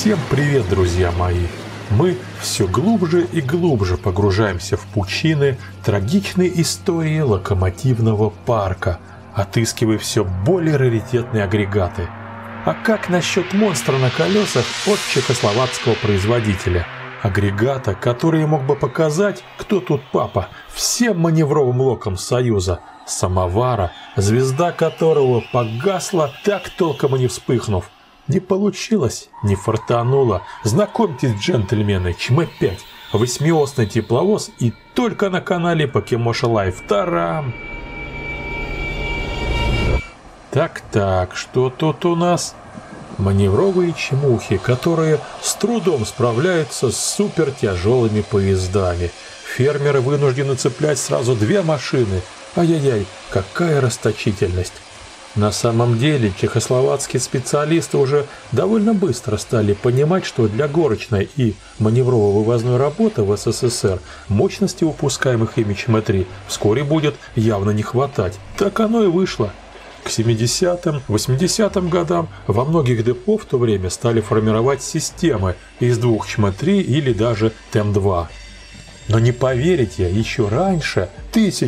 Всем привет, друзья мои! Мы все глубже и глубже погружаемся в пучины трагичной истории локомотивного парка, отыскивая все более раритетные агрегаты. А как насчет монстра на колесах от чехословацкого производителя? Агрегата, который мог бы показать, кто тут папа, всем маневровым локам Союза. Самовара, звезда которого погасла, так толком и не вспыхнув. Не получилось, не фартануло. Знакомьтесь, джентльмены, ЧМ-5, восьмиосный тепловоз и только на канале Покемоша Лайф. Тарам! Так, что тут у нас? Маневровые чмухи, которые с трудом справляются с супертяжелыми поездами. Фермеры вынуждены цеплять сразу две машины. Ай-яй-яй, какая расточительность! На самом деле чехословацкие специалисты уже довольно быстро стали понимать, что для горочной и маневрово-вывозной работы в СССР мощности выпускаемых ими ЧМ-3 вскоре будет явно не хватать. Так оно и вышло. К 70-м, 80-м годам во многих депо в то время стали формировать системы из двух ЧМ-3 или даже ТЭМ-2. Но не поверите, еще раньше, в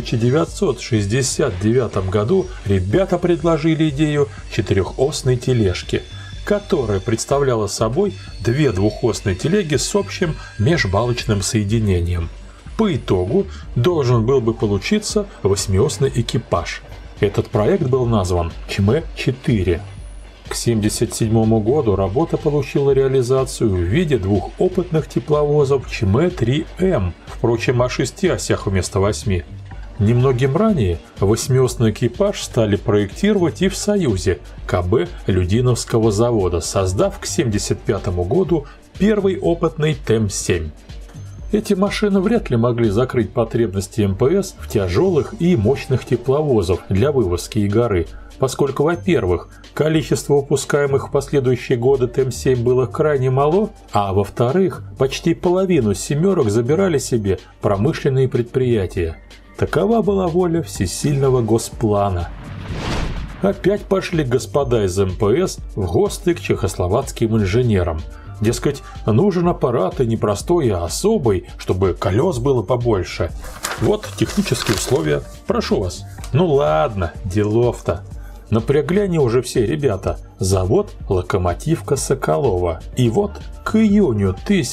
1969 году, ребята предложили идею четырехосной тележки, которая представляла собой две двухосные телеги с общим межбалочным соединением. По итогу должен был бы получиться восьмиосный экипаж. Этот проект был назван ЧМ-4. К 1977 году работа получила реализацию в виде двух опытных тепловозов ЧМ-3М, впрочем, о 6 осях вместо 8. Немногим ранее восьмиосный экипаж стали проектировать и в Союзе КБ Людиновского завода, создав к 1975 году первый опытный ТЭМ-7. Эти машины вряд ли могли закрыть потребности МПС в тяжелых и мощных тепловозах для вывозки и горы, поскольку, во-первых, количество выпускаемых в последующие годы ТЭМ-7 было крайне мало, а во-вторых, почти половину семерок забирали себе промышленные предприятия. Такова была воля всесильного госплана. Опять пошли господа из МПС в гости к чехословацким инженерам. Дескать, нужен аппарат и не простой, а особый, чтобы колес было побольше. Вот технические условия, прошу вас. Ну ладно, делов-то. Напрягли они уже все ребята. Завод «Локомотивка» Соколова. И вот к июню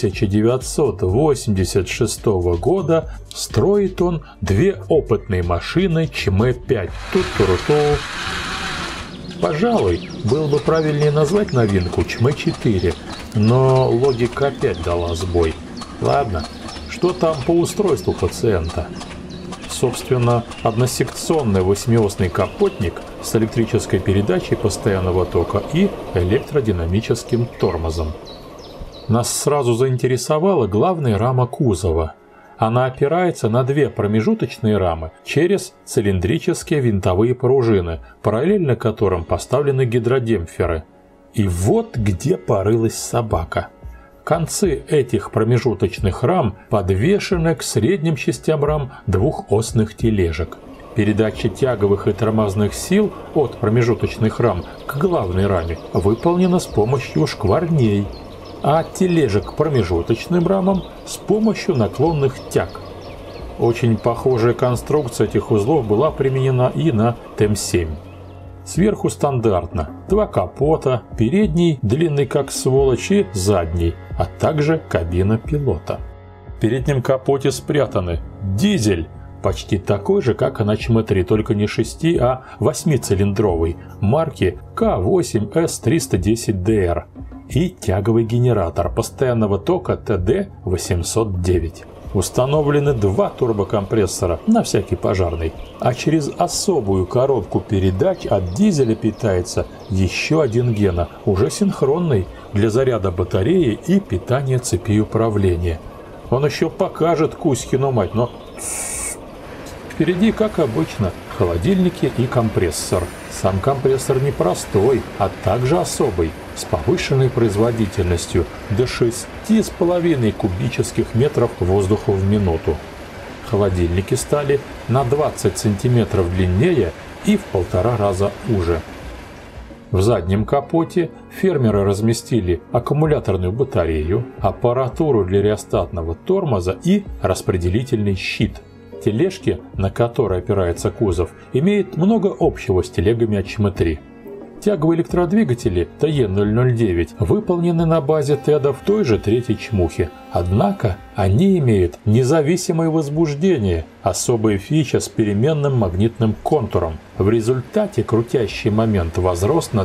1986 года строит он две опытные машины ЧМ-5. Тут-туру-ту. Пожалуй, было бы правильнее назвать новинку ЧМ-4, но логика опять дала сбой. Ладно, что там по устройству пациента? Собственно, односекционный восьмиосный капотник с электрической передачей постоянного тока и электродинамическим тормозом. Нас сразу заинтересовала главная рама кузова. Она опирается на две промежуточные рамы через цилиндрические винтовые пружины, параллельно которым поставлены гидродемпферы. И вот где порылась собака. Концы этих промежуточных рам подвешены к средним частям рам двухосных тележек. Передача тяговых и тормозных сил от промежуточных рам к главной раме выполнена с помощью шкварней, а от тележек к промежуточным рамам с помощью наклонных тяг. Очень похожая конструкция этих узлов была применена и на ТЭМ-7. Сверху стандартно два капота, передний длинный как сволочь и задний, а также кабина пилота. В переднем капоте спрятаны дизель, почти такой же, как и на ЧМ-3, только не 6, а 8-цилиндровый, марки К8С310ДР, и тяговый генератор постоянного тока ТД-809. Установлены два турбокомпрессора на всякий пожарный, а через особую коробку передач от дизеля питается еще один гена, уже синхронный, для заряда батареи и питания цепи управления. Он еще покажет Кузькину мать, но впереди, как обычно, холодильники и компрессор. Сам компрессор не простой, а также особый, с повышенной производительностью до 6,5 кубических метров воздуха в минуту. Холодильники стали на 20 сантиметров длиннее и в 1,5 раза уже. В заднем капоте фермеры разместили аккумуляторную батарею, аппаратуру для реостатного тормоза и распределительный щит. Тележки, на которые опирается кузов, имеют много общего с телегами от ЧМ-3. Тяговые электродвигатели ТЕ-009 выполнены на базе ТЭДа в той же третьей чмухе, однако они имеют независимое возбуждение, особая фича с переменным магнитным контуром. В результате крутящий момент возрос на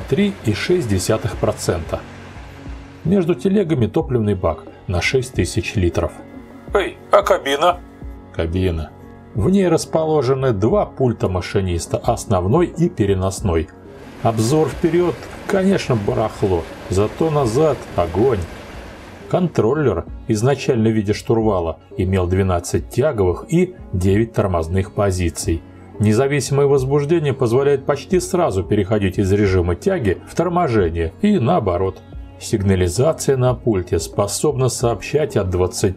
3,6%. Между телегами топливный бак на 6000 литров. Эй, а кабина? Кабина. В ней расположены два пульта машиниста, основной и переносной. Обзор вперед, конечно, барахло, зато назад огонь. Контроллер, изначально в виде штурвала, имел 12 тяговых и 9 тормозных позиций. Независимое возбуждение позволяет почти сразу переходить из режима тяги в торможение и наоборот. Сигнализация на пульте способна сообщать о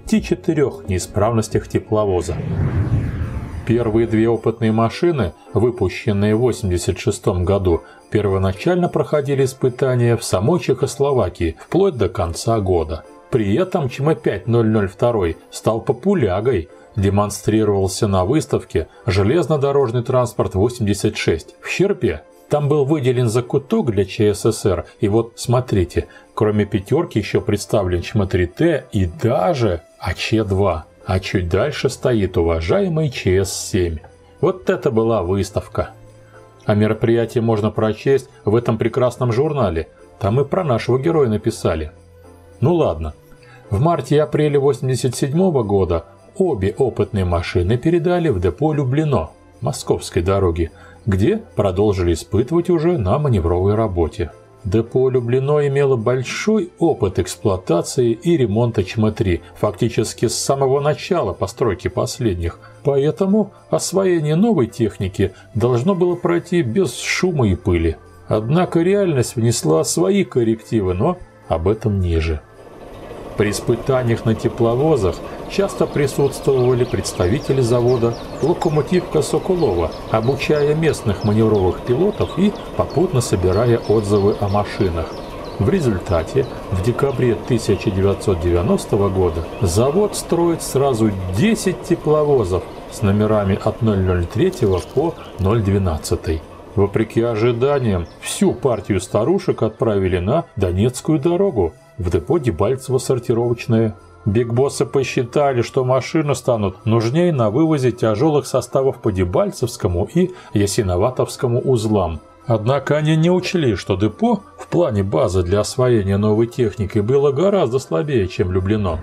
24 неисправностях тепловоза. Первые две опытные машины, выпущенные в 1986 году, первоначально проходили испытания в самой Чехословакии вплоть до конца года. При этом ЧМ-5-002 стал популягой, демонстрировался на выставке «Железнодорожный транспорт 86» в Щербе. Там был выделен закуток для ЧССР, и вот смотрите, кроме пятерки еще представлен ЧМ-3Т и даже АЧ-2. А чуть дальше стоит уважаемый ЧС-7. Вот это была выставка. О мероприятии можно прочесть в этом прекрасном журнале. Там и про нашего героя написали. Ну ладно. В марте и апреле 1987 года обе опытные машины передали в депо Люблино, Московской дороги, где продолжили испытывать уже на маневровой работе. Депо Люблино имело большой опыт эксплуатации и ремонта ЧМ-3, фактически с самого начала постройки последних, поэтому освоение новой техники должно было пройти без шума и пыли. Однако реальность внесла свои коррективы, но об этом ниже. При испытаниях на тепловозах часто присутствовали представители завода «Локомотивка Соколова», обучая местных маневровых пилотов и попутно собирая отзывы о машинах. В результате в декабре 1990 года завод строит сразу 10 тепловозов с номерами от 003 по 012. Вопреки ожиданиям, всю партию старушек отправили на Донецкую дорогу, в депо Дебальцево-сортировочное. Бигбоссы посчитали, что машины станут нужнее на вывозе тяжелых составов по Дебальцевскому и Ясиноватовскому узлам. Однако они не учли, что депо в плане базы для освоения новой техники было гораздо слабее, чем Люблино.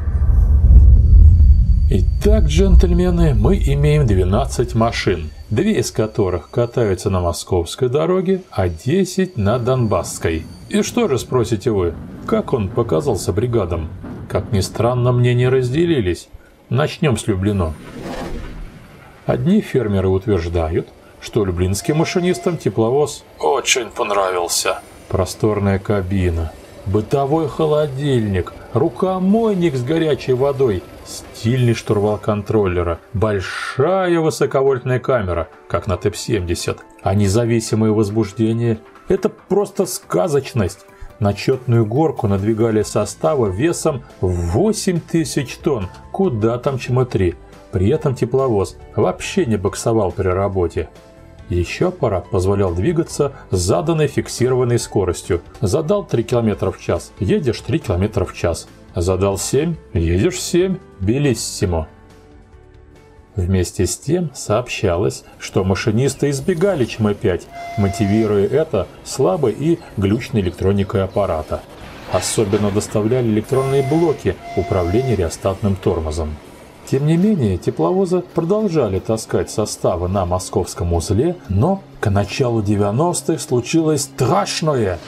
Итак, джентльмены, мы имеем 12 машин, 2 из которых катаются на московской дороге, а 10 на донбасской. И что же, спросите вы, как он показался бригадам? Как ни странно, мнения разделились. Начнем с Люблино. Одни фермеры утверждают, что люблинским машинистам тепловоз Очень понравился. просторная кабина, бытовой холодильник, рукомойник с горячей водой, стильный штурвал контроллера, большая высоковольтная камера, как на ТЭП-70, а независимое возбуждение – это просто сказочность. На четную горку надвигали составы весом в 8000 тонн, куда там ЧМ-3. При этом тепловоз вообще не буксовал при работе. Еще аппарат позволял двигаться с заданной фиксированной скоростью. Задал 3 км в час, едешь 3 км в час. Задал 7, едешь 7, белиссимо. Вместе с тем сообщалось, что машинисты избегали ЧМ-5, мотивируя это слабой и глючной электроникой аппарата. Особенно доставляли электронные блоки управления реостатным тормозом. Тем не менее, тепловозы продолжали таскать составы на московском узле, но к началу 90-х случилось страшное.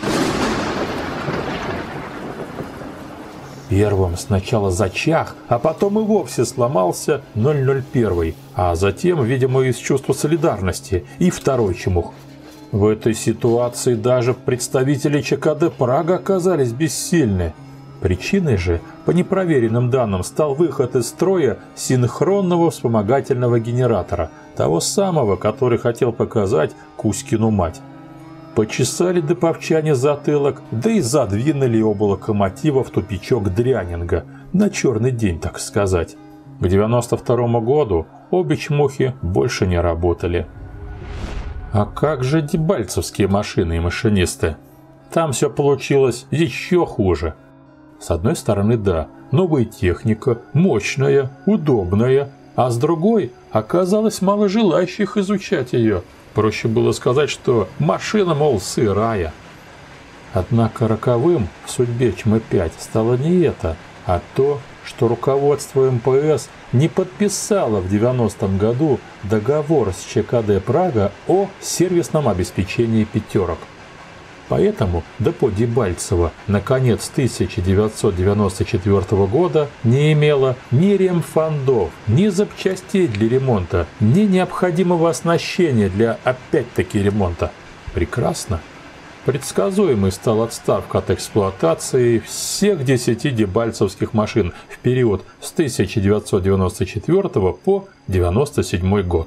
Первым сначала зачах, а потом и вовсе сломался 001, а затем, видимо, из чувства солидарности, и второй чмух. В этой ситуации даже представители ЧКД Прага оказались бессильны. Причиной же, по непроверенным данным, стал выход из строя синхронного вспомогательного генератора, того самого, который хотел показать Кузькину мать. Почесали доповчане затылок, да и задвинули оба локомотива в тупичок дрянинга, на черный день, так сказать. К 92 году обе чмухи больше не работали. А как же дебальцевские машины и машинисты? Там все получилось еще хуже. С одной стороны, да, новая техника, мощная, удобная, а с другой оказалось мало желающих изучать ее. Проще было сказать, что машина, мол, сырая. Однако роковым в судьбе ЧМ-5 стало не это, а то, что руководство МПС не подписало в 90-м году договор с ЧКД Прага о сервисном обеспечении пятерок. Поэтому депо Дебальцево на конец 1994 года не имело ни ремфондов, ни запчастей для ремонта, ни необходимого оснащения для опять-таки ремонта. Прекрасно. Предсказуемой стала отставка от эксплуатации всех 10 дебальцевских машин в период с 1994 по 1997 год.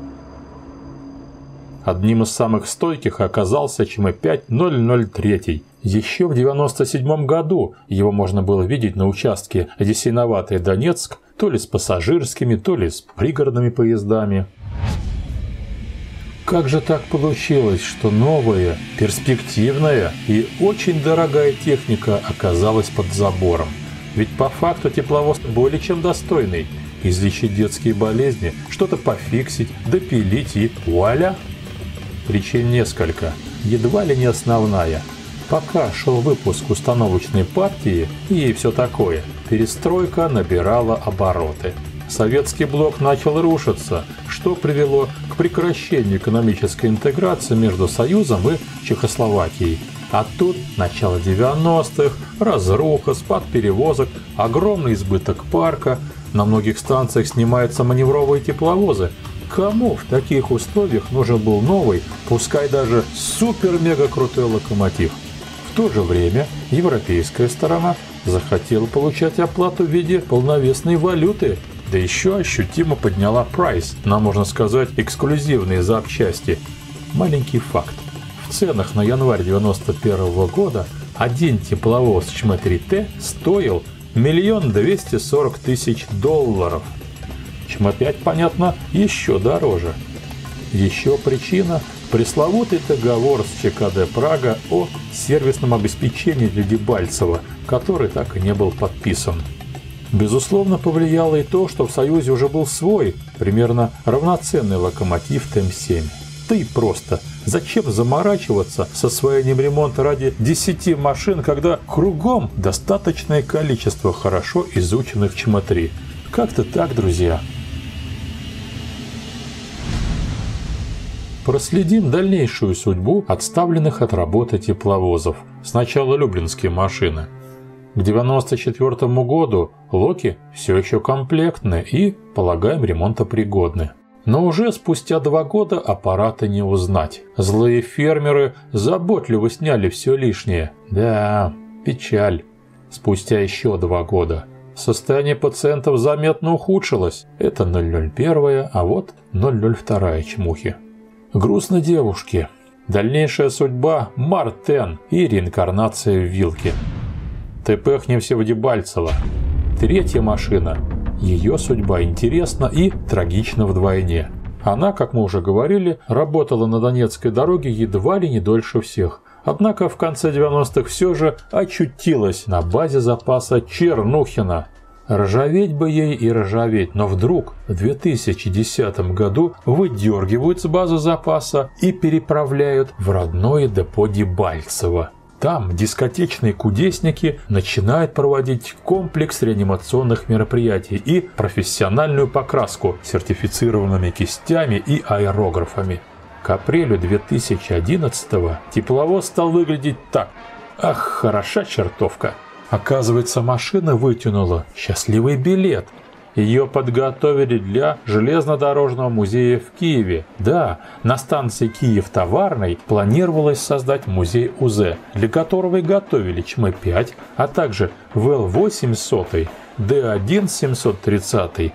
Одним из самых стойких оказался ЧМ-5-003. Еще в 1997 году его можно было видеть на участке Есиноватый-Донецк то ли с пассажирскими, то ли с пригородными поездами. Как же так получилось, что новая, перспективная и очень дорогая техника оказалась под забором? Ведь по факту тепловоз более чем достойный. Излечить детские болезни, что-то пофиксить, допилить и вуаля! Причин несколько, едва ли не основная. Пока шел выпуск установочной партии и все такое, перестройка набирала обороты. Советский блок начал рушиться, что привело к прекращению экономической интеграции между Союзом и Чехословакией. А тут начало 90-х, разруха, спад перевозок, огромный избыток парка, на многих станциях снимаются маневровые тепловозы. Кому в таких условиях нужен был новый, пускай даже супер-мега-крутой локомотив? В то же время европейская сторона захотела получать оплату в виде полновесной валюты, да еще ощутимо подняла прайс на, можно сказать, эксклюзивные запчасти. Маленький факт. В ценах на январь 1991 года один тепловоз ЧМ-3Т стоил $1 240 000. ЧМ-5, понятно, еще дороже. Еще причина – пресловутый договор с ЧКД Прага о сервисном обеспечении для Дебальцева, который так и не был подписан. Безусловно, повлияло и то, что в Союзе уже был свой, примерно равноценный локомотив ТМ-7. Да и просто, зачем заморачиваться с освоением ремонта ради 10 машин, когда кругом достаточное количество хорошо изученных ЧМ-3? Как-то так, друзья. Проследим дальнейшую судьбу отставленных от работы тепловозов. Сначала люблинские машины. К 1994 году локи все еще комплектны и, полагаем, ремонтопригодны. Но уже спустя 2 года аппарата не узнать. Злые фермеры заботливо сняли все лишнее. Да, печаль. Спустя еще 2 года состояние пациентов заметно ухудшилось. Это 001, а вот 002 чмухи. Грустно девушке. Дальнейшая судьба – Мартен и реинкарнация в Вилке. ТПхнем все в Дебальцево. 3-я машина. Ее судьба интересна и трагична вдвойне. Она, как мы уже говорили, работала на Донецкой дороге едва ли не дольше всех. Однако в конце 90-х все же очутилась на базе запаса Чернухина. Ржаветь бы ей и ржаветь, но вдруг в 2010 году выдергивают с базы запаса и переправляют в родное депо Дебальцево. Там дискотечные кудесники начинают проводить комплекс реанимационных мероприятий и профессиональную покраску сертифицированными кистями и аэрографами. К апрелю 2011-го тепловоз стал выглядеть так. Ах, хороша чертовка! Оказывается, машина вытянула счастливый билет. Ее подготовили для железнодорожного музея в Киеве. Да, на станции Киев-Товарной планировалось создать музей УЗ, для которого и готовили ЧМ-5, а также ВЛ-800, Д-1-730,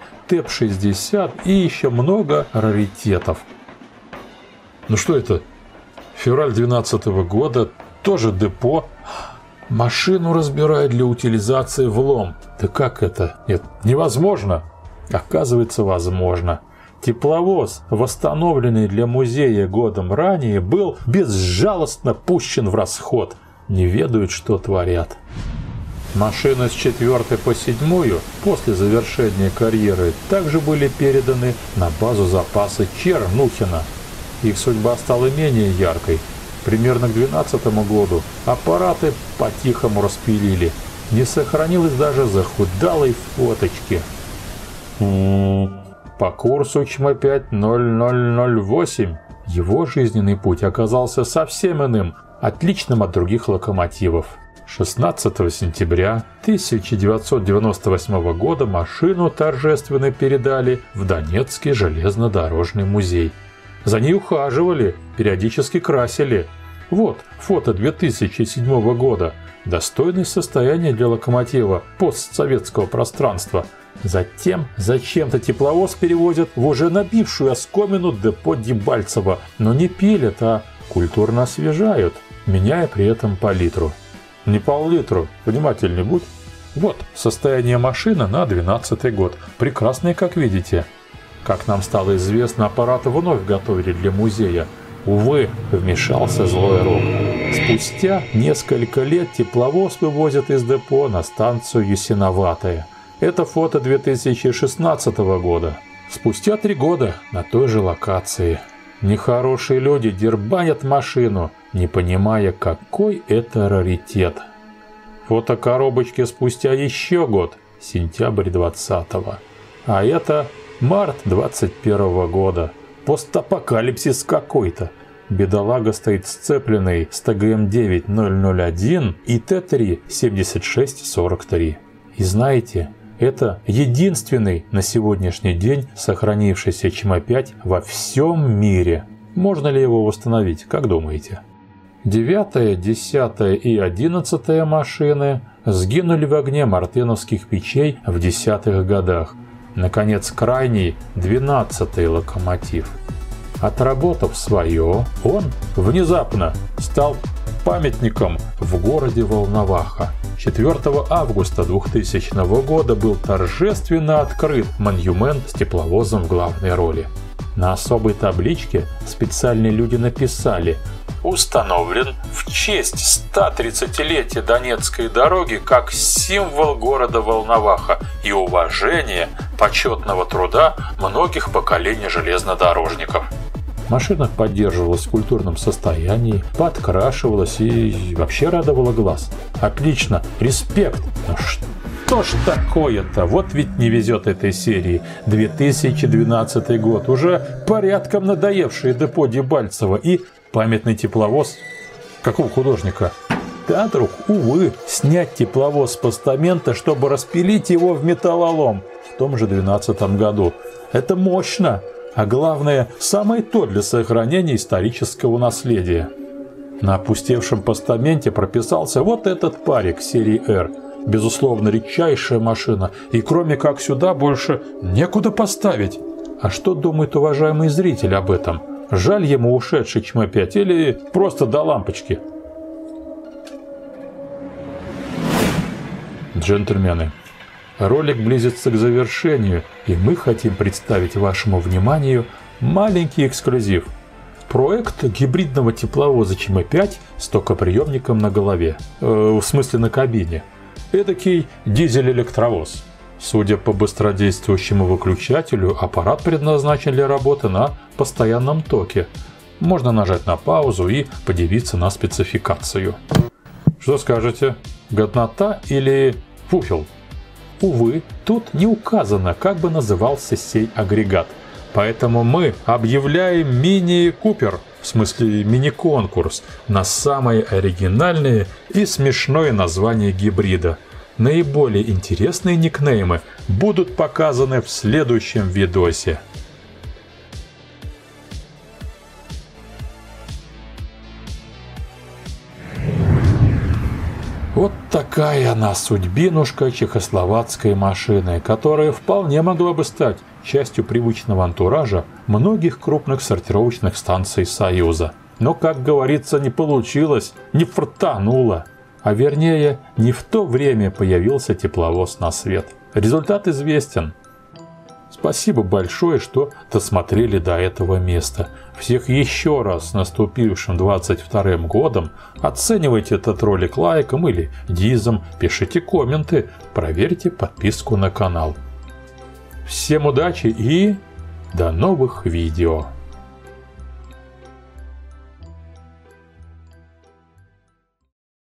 ТЭП-60 и еще много раритетов. Ну что это? Февраль 2012 года, тоже депо. Машину разбирают для утилизации в лом. Да как это? Нет, невозможно. Оказывается, возможно. Тепловоз, восстановленный для музея годом ранее, был безжалостно пущен в расход. Не ведают, что творят. Машины с 4 по 7 после завершения карьеры также были переданы на базу запаса Чернухина. Их судьба стала менее яркой. Примерно к 2012 году аппараты по-тихому распилили. Не сохранилось даже захудалой фоточки. По курсу ЧМ-5-0008 его жизненный путь оказался совсем иным, отличным от других локомотивов. 16 сентября 1998 года машину торжественно передали в Донецкий железнодорожный музей. За ней ухаживали, периодически красили. Вот фото 2007 года. Достойное состояние для локомотива постсоветского пространства. Затем зачем-то тепловоз перевозят в уже набившую оскомину депо Дебальцево. Но не пилят, а культурно освежают, меняя при этом палитру. Не пол-литру, внимательней будь. Вот состояние машины на 2012 год. Прекрасное, как видите. Как нам стало известно, аппарат вновь готовили для музея. Увы, вмешался злой рок. Спустя несколько лет тепловоз вывозят из депо на станцию Ясиноватая. Это фото 2016 года. Спустя 3 года на той же локации. Нехорошие люди дербанят машину, не понимая, какой это раритет. Фото коробочки спустя еще год, сентябрь 20-го. А это март 21 года. Постапокалипсис какой-то. Бедолага стоит сцепленный с ТГМ-9-001 и Т-3-76-43. И знаете, это единственный на сегодняшний день сохранившийся ЧМ-5 во всем мире. Можно ли его восстановить, как думаете? 9, 10 и 11 машины сгинули в огне мартеновских печей в 10-х годах. Наконец, крайний 12-й локомотив. Отработав свое, он внезапно стал памятником в городе Волноваха. 4 августа 2000 года был торжественно открыт монумент с тепловозом в главной роли. На особой табличке специальные люди написали: установлен в честь 130-летия Донецкой дороги как символ города Волноваха и уважения почетного труда многих поколений железнодорожников. Машина поддерживалась в культурном состоянии, подкрашивалась и вообще радовала глаз. Отлично, респект. Но что ж такое-то? Вот ведь не везет этой серии. 2012 год, уже порядком надоевшие депо Дебальцево и памятный тепловоз. Какого художника? Да, друг, увы, снять тепловоз с постамента, чтобы распилить его в металлолом в том же 2012 году. Это мощно. А главное, самое то для сохранения исторического наследия. На опустевшем постаменте прописался вот этот парик серии R. Безусловно, редчайшая машина, и кроме как сюда больше некуда поставить. А что думает уважаемый зритель об этом? Жаль ему ушедший ЧМ-5 или просто до лампочки? Джентльмены, ролик близится к завершению, и мы хотим представить вашему вниманию маленький эксклюзив. Проект гибридного тепловоза ЧМ-5 с токоприемником на голове. В смысле на кабине. Эдакий дизель-электровоз. Судя по быстродействующему выключателю, аппарат предназначен для работы на постоянном токе. Можно нажать на паузу и подивиться на спецификацию. Что скажете? Годнота или фуфел? Увы, тут не указано, как бы назывался сей агрегат. Поэтому мы объявляем мини-купер, в смысле мини-конкурс, на самое оригинальное и смешное название гибрида. Наиболее интересные никнеймы будут показаны в следующем видосе. Вот такая она судьбинушка чехословацкой машины, которая вполне могла бы стать частью привычного антуража многих крупных сортировочных станций Союза. Но, как говорится, не получилось, не фартануло. А вернее, не в то время появился тепловоз на свет. Результат известен. Спасибо большое, что досмотрели до этого места. Всех еще раз с наступившим 22-м годом. Оценивайте этот ролик лайком или дизом, пишите комменты, проверьте подписку на канал. Всем удачи и до новых видео!